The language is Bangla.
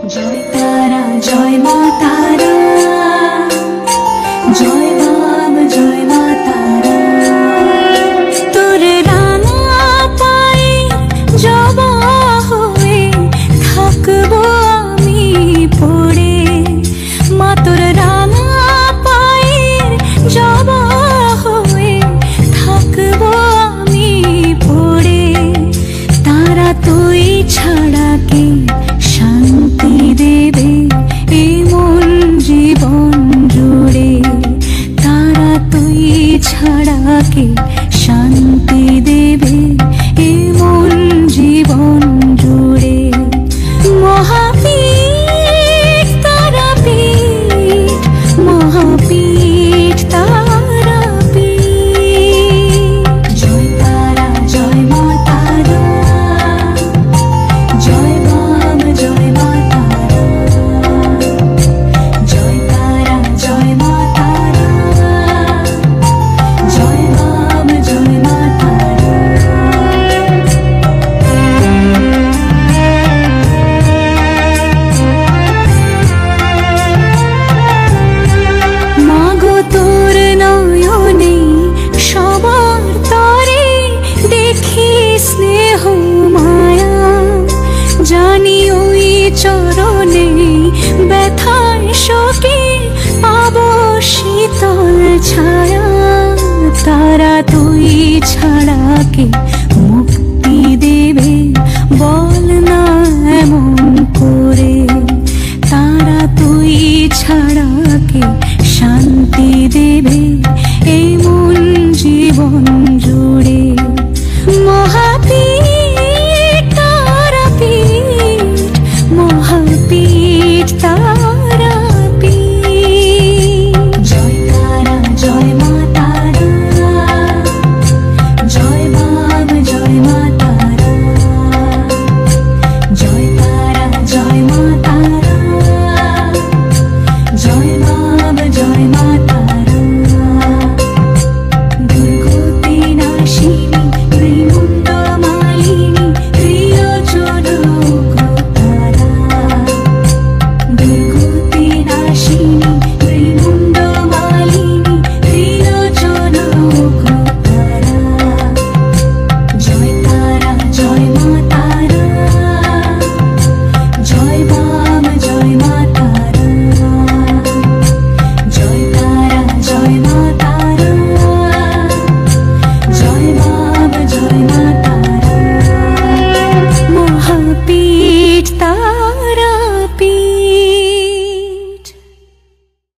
জয় তারা জয় মা তারা, জয় বাম জয় মা তারা। তোর রাঙা পায়ে জবা হয়ে থাকবো আমি পড়ে, মা তোর রাঙা পায়ে জবা হয়ে থাকবো আমি পড়ে। তারা তুই ছাড়া কে শান্তি দেবে এই মন জীবন জুড়ে, তারা তুই ছাড়া কে শান্তি দেবে এই মন জীবন জুড়ে। মহাপীঠ তারাপীঠ, মহাপীঠ তারাপীঠ। জয় তারা জয় মা তারা, জয় বাম জয় মা তারা, জয় তারা জয় মা তারা, জয় বাম জয় মা তারা। মাগো তোর নয়নে সবার তরে দেখি স্নেহ মায়া, জানি ওই চরণে ব্যথার শোকে পাবো শীতল ছায়া। তারা তুই ছাড়া কে মুক্তি দেবে বল না এমন করে, তারা তুই ছাড়া কে শান্তি দেবে